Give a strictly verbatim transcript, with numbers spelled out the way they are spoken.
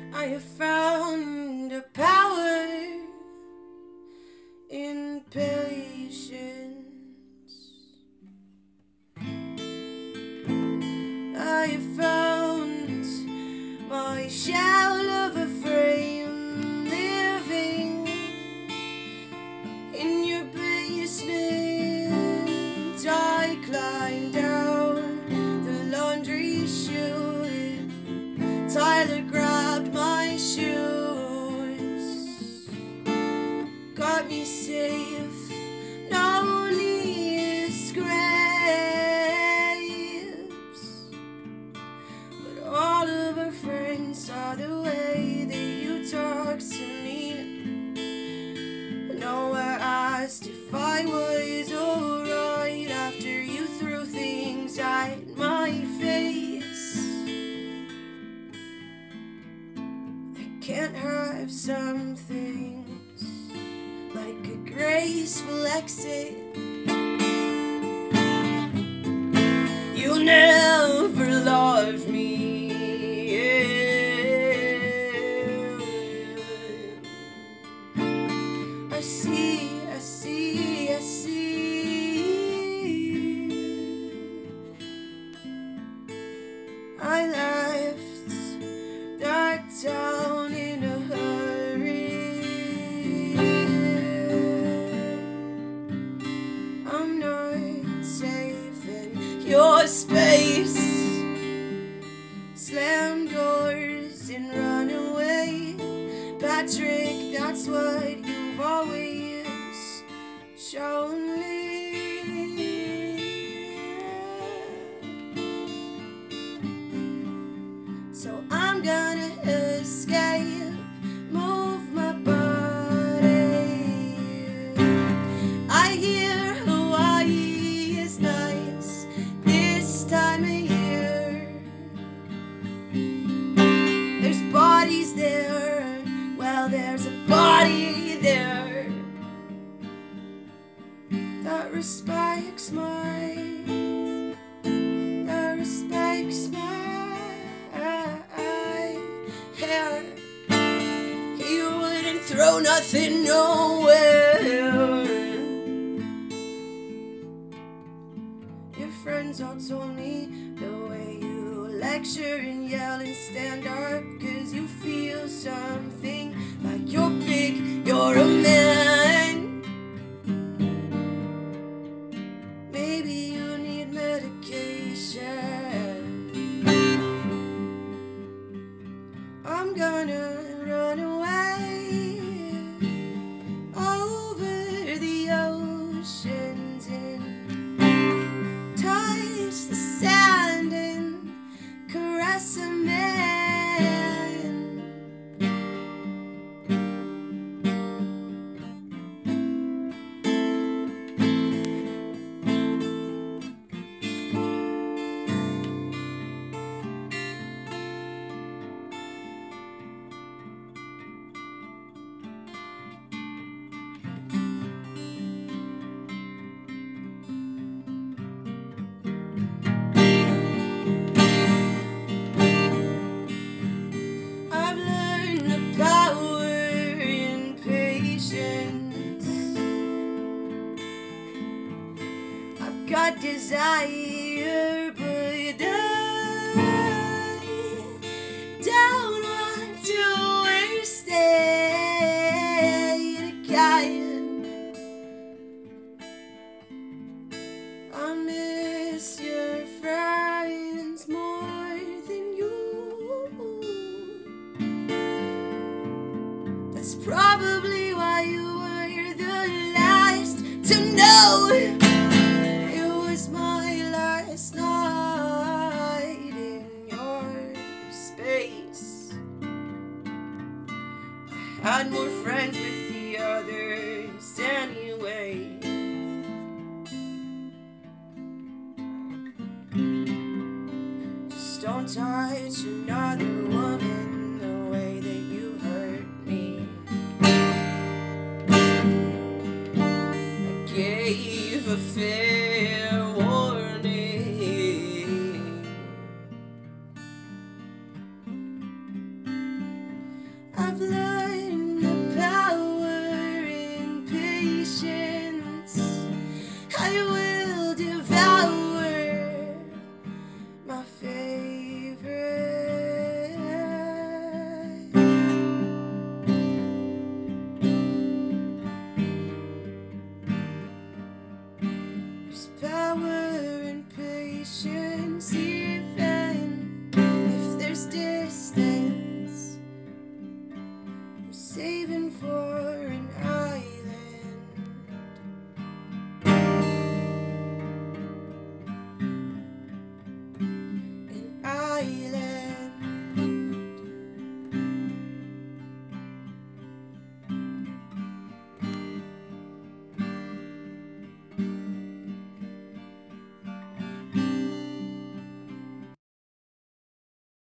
I have found a power in patience. I have found my shell of a frame living in your basement. I climbed down the laundry chute. Tyler grabbed my shoes, got me safe, no knee scrapes. But all of our friends saw the way that you talked to me. Nowhere asked if I was alright after you threw things at my face. Can't have some things like a graceful exit. You'll never love me. I see, I see, I see. I left that town in a hurry. I'm not safe in your space. Slam doors and run away. Patrick, that's what you've always shown me. So I'm gonna escape, move my body. I hear Hawaii is nice this time of year. There's bodies there, well there's a body there that respects my, that respects my hair. He wouldn't throw nothing nowhere. Your friends all told me the way you lecture and yell and stand up, 'cause you feel something like you're big, you're a man. Maybe you need medication. I'm gonna run away over the oceans and touch the sand and caress a man. Got desire, but I don't want to waste it again. I miss your friends more than you. That's probably why you were the last to know. My last night in your space. I had more friends with the others anyway. Just don't touch another woman the way that you hurt me. I gave a fair warning. I've learned the power in patience. I will devour my favorite. There's power in patience, even if there's distance. I'm saving for